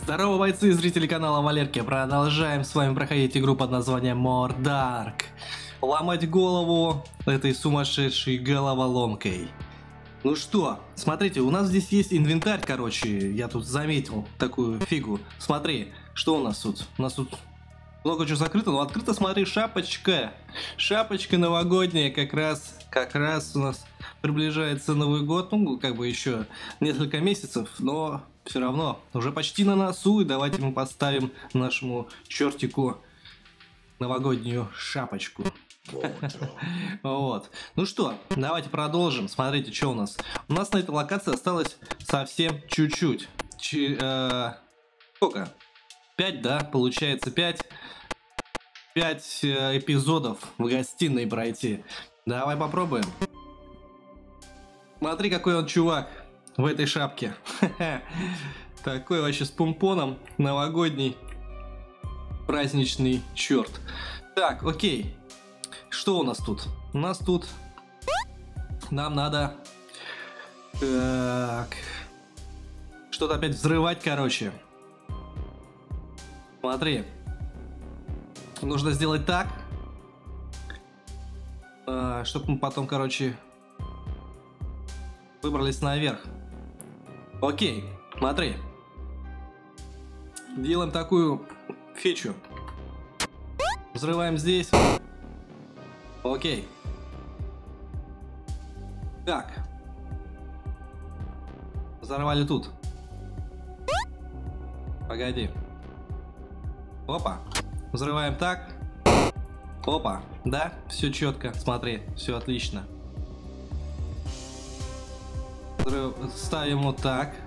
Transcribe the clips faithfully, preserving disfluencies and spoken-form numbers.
Здорово, бойцы и зрители канала Валерки. Продолжаем с вами проходить игру под названием More Dark. Ломать голову этой сумасшедшей головоломкой. Ну что, смотрите, у нас здесь есть инвентарь, короче. Я тут заметил такую фигу. Смотри, что у нас тут? У нас тут много чего закрыто, но открыто, смотри, шапочка. Шапочка новогодняя, как раз, как раз у нас приближается Новый год. Ну, как бы еще несколько месяцев, но все равно уже почти на носу. И давайте мы поставим нашему чертику новогоднюю шапочку. Вот. Ну что, давайте продолжим. Смотрите, что у нас. У нас на этой локации осталось совсем чуть-чуть. Ч э сколько? пять, да? Получается пять. пять э, эпизодов в гостиной пройти. Давай попробуем. Смотри, какой он чувак в этой шапке. Такой вообще с помпоном. Новогодний праздничный черт. Так, окей. Что у нас тут? У нас тут нам надо так что-то опять взрывать, короче. Смотри, нужно сделать так, чтобы мы потом, короче, выбрались наверх. Окей, смотри, делаем такую фичу. Взрываем здесь. Окей. Так. Взорвали тут. Погоди. Опа. Взрываем так. Опа. Да? Все четко. Смотри. Все отлично. Взрыв... Ставим вот так.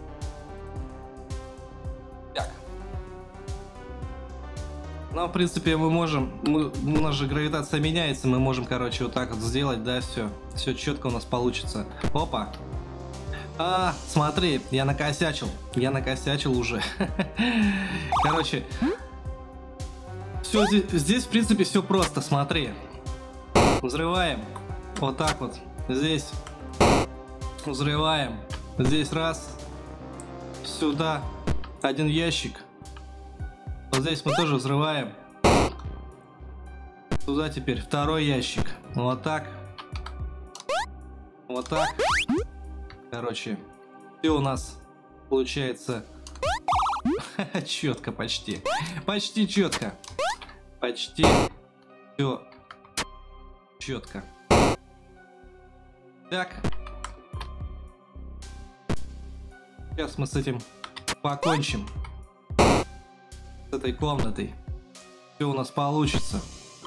Ну, в принципе, мы можем, мы, у нас же гравитация меняется, мы можем, короче, вот так вот сделать, да, все, все четко у нас получится. Опа. А, смотри, я накосячил, я накосячил уже. Короче, все здесь, здесь, в принципе, все просто, смотри. Взрываем, вот так вот, здесь взрываем, здесь раз, сюда, один ящик. Вот здесь мы тоже взрываем. Туда теперь второй ящик. Вот так. Вот так. Короче, все у нас получается четко почти. Почти четко. Почти все четко. Так. Сейчас мы с этим покончим. С этой комнатой. Все у нас получится.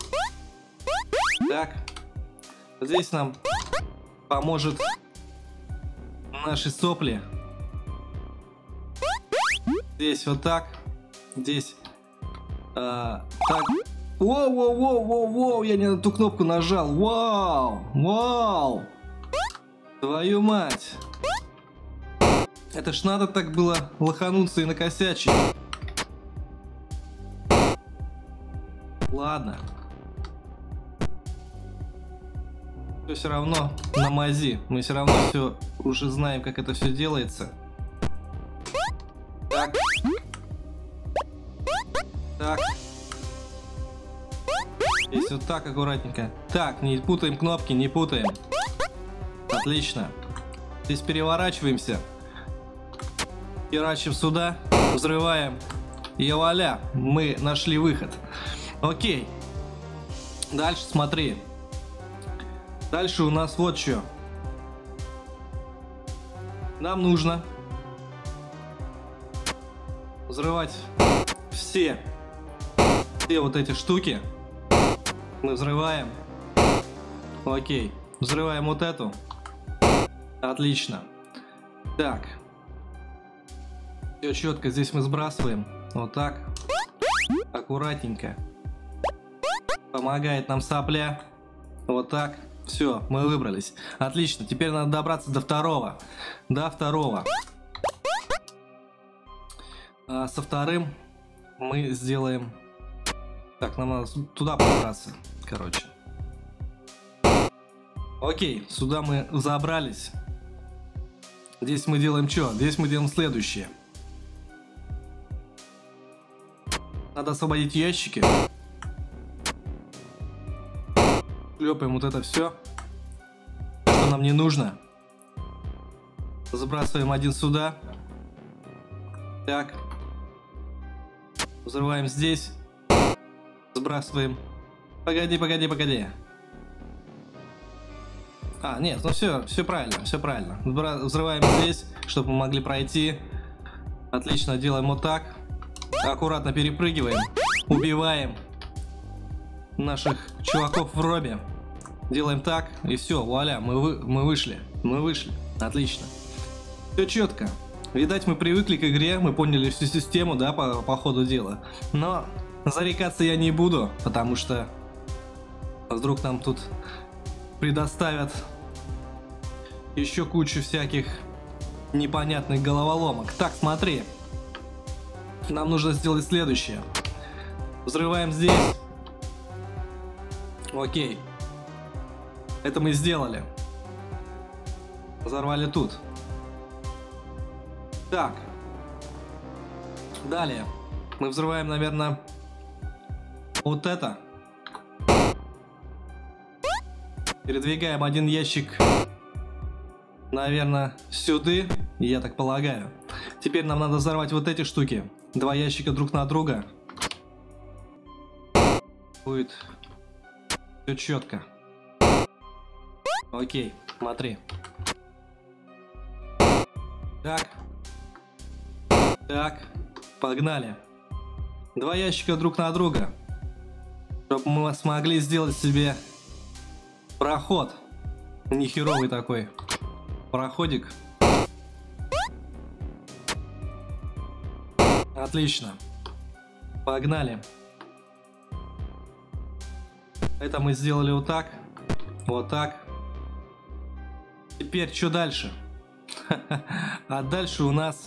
Так. Здесь нам поможет наши сопли. Здесь вот так. Здесь а, так. Воу-воу-воу-воу-воу. Я не на ту кнопку нажал. Вау. Вау. Твою мать. Это ж надо так было лохануться и накосячить. Ладно. Все все равно на мази. Мы все равно все уже знаем, как это все делается. Так. Так. Здесь вот так аккуратненько. Так, не путаем кнопки, не путаем. Отлично. Здесь переворачиваемся. Херачим сюда. Взрываем. И вуаля, мы нашли выход. Окей. Дальше смотри. Дальше у нас вот что. Нам нужно взрывать все, все вот эти штуки. Мы взрываем. Окей. Взрываем вот эту. Отлично. Так. Все четко. Здесь мы сбрасываем. Вот так. Аккуратненько. Помогает нам сопля. Вот так. Все, мы выбрались. Отлично. Теперь надо добраться до второго. До второго. А со вторым мы сделаем... Так, нам надо туда пробраться. Короче. Окей, сюда мы забрались. Здесь мы делаем что? Здесь мы делаем следующее. Надо освободить ящики. Шлепаем вот это все, что нам не нужно. Забрасываем один сюда. Так. Взрываем здесь. Сбрасываем. Погоди, погоди, погоди. А, нет, ну все, все правильно, все правильно. Взрываем здесь, чтобы мы могли пройти. Отлично, делаем вот так. Аккуратно перепрыгиваем. Убиваем наших чуваков в робе. Делаем так, и все, вуаля, мы, вы, мы вышли. Мы вышли. Отлично. Все четко. Видать, мы привыкли к игре, мы поняли всю систему, да, по, по ходу дела. Но зарекаться я не буду, потому что вдруг нам тут предоставят еще кучу всяких непонятных головоломок. Так, смотри. Нам нужно сделать следующее. Взрываем здесь. Окей. Это мы сделали. Взорвали тут. Так. Далее. Мы взрываем, наверное, вот это. Передвигаем один ящик, наверное, сюда, я так полагаю. Теперь нам надо взорвать вот эти штуки. Два ящика друг на друга. Будет все четко. Окей, смотри. Так. Так. Погнали. Два ящика друг на друга. Чтобы мы смогли сделать себе проход. Нехеровый такой проходик. Отлично. Погнали. Это мы сделали вот так. Вот так. Теперь что дальше? А дальше у нас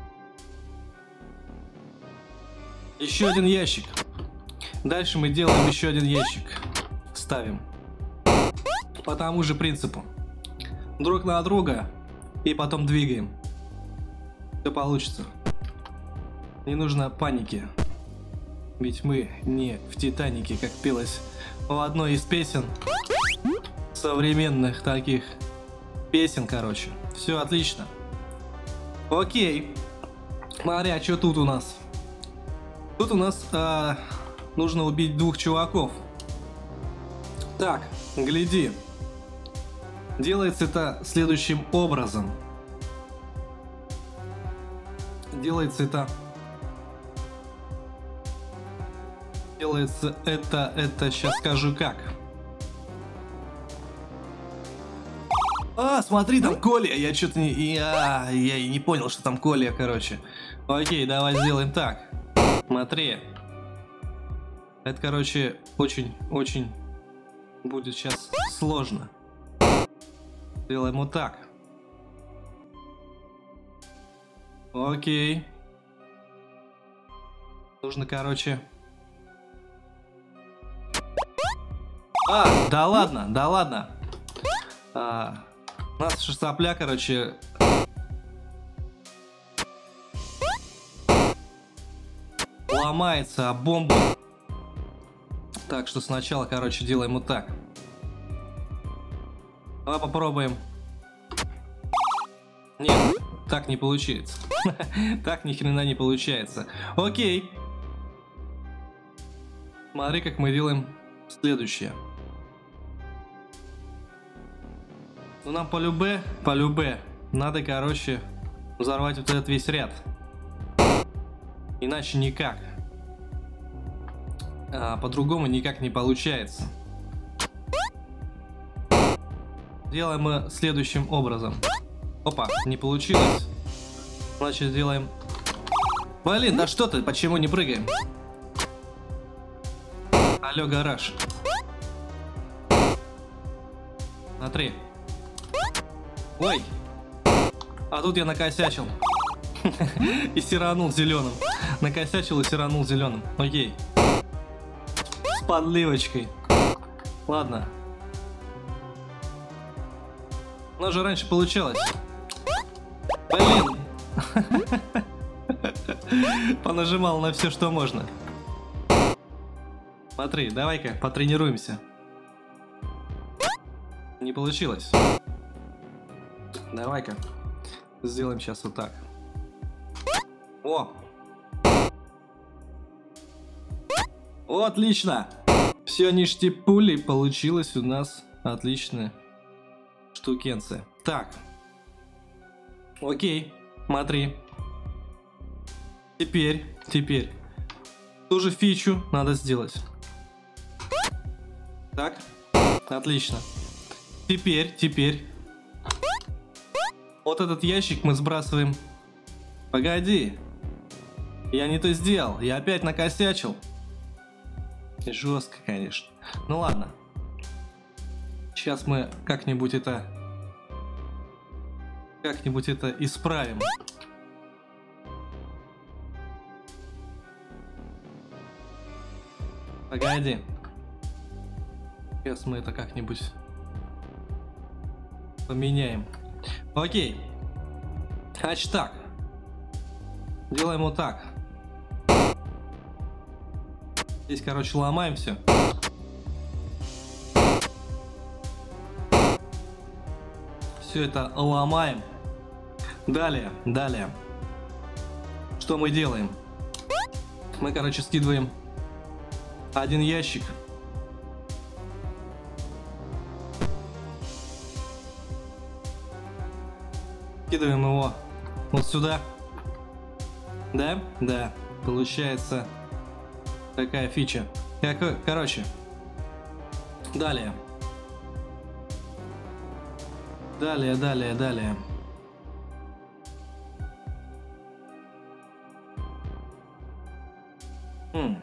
еще один ящик. Дальше мы делаем еще один ящик. Ставим. По тому же принципу. Друг на друга. И потом двигаем. Все получится. Не нужно паники. Ведь мы не в Титанике, как пелось в одной из песен. Современных таких песен, короче. Все отлично. Окей. Смотри, а что тут у нас? Тут у нас а, нужно убить двух чуваков. Так, гляди. Делается это следующим образом. Делается это... Делается это... Это сейчас скажу как. А, смотри, там Коля. Я что-то не... Я, я и не понял, что там Коля, короче. Окей, давай сделаем так. Смотри. Это, короче, очень-очень будет сейчас сложно. Делаем вот так. Окей. Нужно, короче... А, да ладно, да ладно. А, у нас сопля, короче... ломается об бомбу. Так что сначала, короче, делаем вот так. Давай попробуем. Нет, так не получается. Так ни хрена не получается. Окей. Смотри, как мы делаем следующее. Ну нам по любе, по любе надо, короче, взорвать вот этот весь ряд. Иначе никак. А, по-другому никак не получается. Делаем мы следующим образом. Опа, не получилось. Значит, делаем... Блин, да что ты? Почему не прыгаем? Алло, гараж. Смотри. Ой. А тут я накосячил. И сиранул зеленым. Накосячил и сиранул зеленым. Окей. С подливочкой. Ладно. У нас же раньше получалось. Блин. Понажимал на все, что можно. Смотри, давай-ка потренируемся. Не получилось. Давай-ка сделаем сейчас вот так. О! О, отлично! Все ништяпули, получилось у нас отличная штукенция. Так. Окей, смотри. Теперь, теперь. Ту же фичу надо сделать. Так, отлично. Теперь, теперь. Вот этот ящик мы сбрасываем. Погоди. Я не то сделал, я опять накосячил. Жестко, конечно. Ну ладно. Сейчас мы как-нибудь это... Как-нибудь это исправим. Погоди. Сейчас мы это как-нибудь поменяем. Окей. Значит так. Делаем вот так. Здесь, короче, ломаем все. Все это ломаем. Далее, далее. Что мы делаем? Мы, короче, скидываем один ящик. Скидываем его вот сюда. Да? Да. Получается такая фича. Как, короче. Далее. Далее, далее, далее. Хм.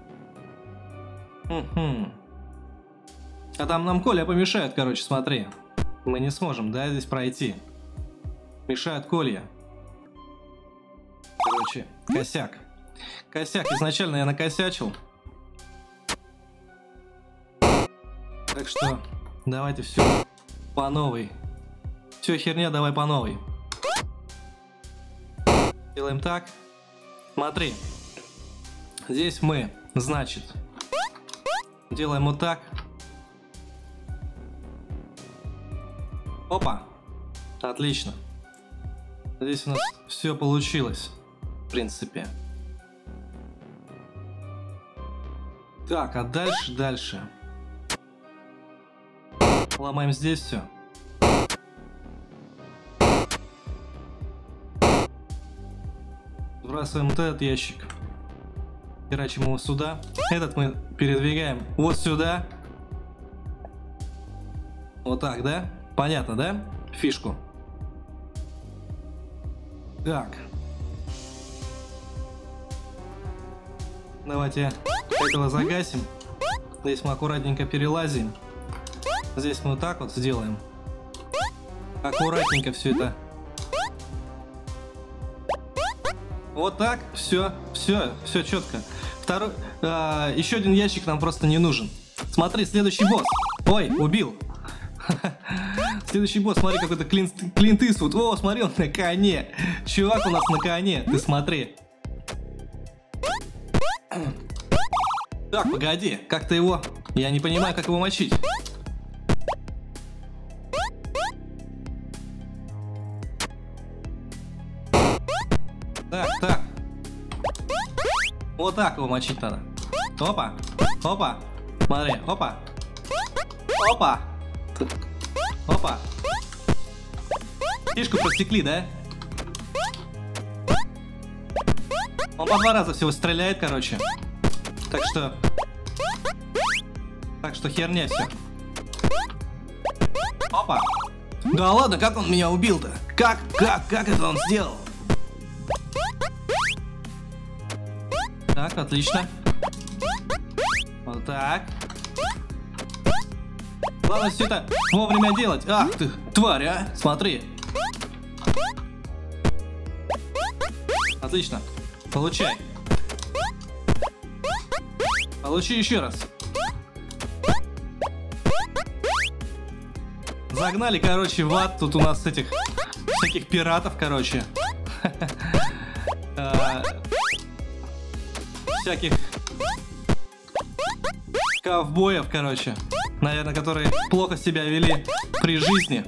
Хм-хм. А там нам Коля помешают, короче, смотри. Мы не сможем, да, здесь пройти. Мешают колья. Короче, косяк. Косяк. Изначально я накосячил. Так что давайте все по новой. Все херня, давай по новой. Делаем так. Смотри. Здесь мы, значит, делаем вот так. Опа. Отлично. Здесь у нас все получилось, в принципе. Так, а дальше, дальше. Ломаем здесь все. Сбрасываем вот этот ящик. Херачим его сюда. Этот мы передвигаем вот сюда. Вот так, да? Понятно, да? Фишку. Так. Давайте этого загасим. Здесь мы аккуратненько перелазим. Здесь мы вот так вот сделаем. Аккуратненько все это. Вот так. Все, все, все четко. Второй, а, еще один ящик нам просто не нужен. Смотри, следующий босс. Ой, убил. Следующий босс, смотри, какой-то Клинт, Клинт Иствуд. О, смотри, он на коне. Чувак у нас на коне, ты смотри. Так, погоди, как-то его... Я не понимаю, как его мочить. Так, так. Вот так его мочить надо. Опа, опа. Смотри, опа. Опа. Опа. Фишку просекли, да? Он по два раза всего стреляет, короче. Так что... Так что херня все. Опа. Да ладно, как он меня убил-то? Как, как, как это он сделал? Так, отлично. Вот так. Главное все это вовремя делать. Ах ты, тварь, а! Смотри. Отлично. Получай. Получи еще раз. Загнали, короче, в ад. Тут у нас этих всяких пиратов, короче. Всяких ковбоев, короче. Наверное, которые плохо себя вели при жизни.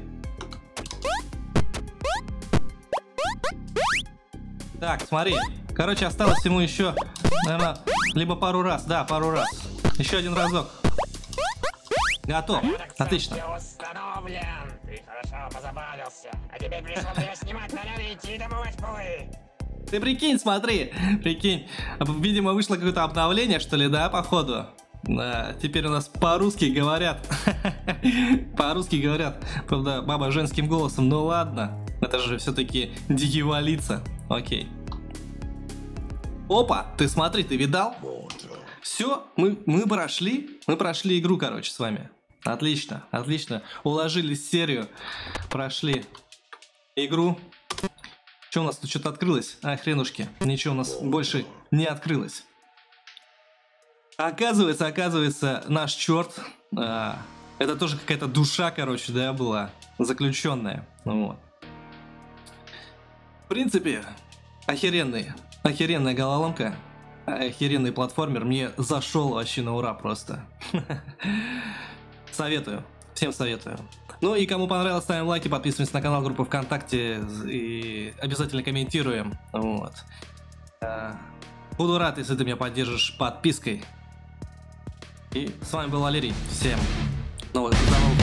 Так, смотри. Короче, осталось ему еще, наверное, либо пару раз. Да, пару раз. Еще один разок. Готов. Отлично. Ты хорошо позабавился. А теперь пришел меня снимать наряды и идти домывать полы. Ты прикинь, смотри. Прикинь. Видимо, вышло какое-то обновление, что ли, да, походу. Да, теперь у нас по-русски говорят. По-русски говорят. Правда, баба женским голосом. Ну ладно. Это же все-таки дьяволица. Окей. Опа, ты смотри, ты видал? Все, мы, мы прошли. Мы прошли игру, короче, с вами. Отлично, отлично. Уложились в серию. Прошли игру. Что у нас тут что-то открылось? А, хренушки. Ничего у нас больше не открылось. Оказывается, оказывается, наш черт. А, это тоже какая-то душа, короче, да, была. Заключенная. Вот. В принципе, охеренный. Охеренная головоломка. Охеренный платформер. Мне зашел вообще на ура просто. Советую. Всем советую. Ну и кому понравилось, ставим лайки, подписываемся на канал, группу ВКонтакте и обязательно комментируем. Вот. Буду рад, если ты меня поддержишь подпиской. И с вами был Валерий. Всем новых, до новых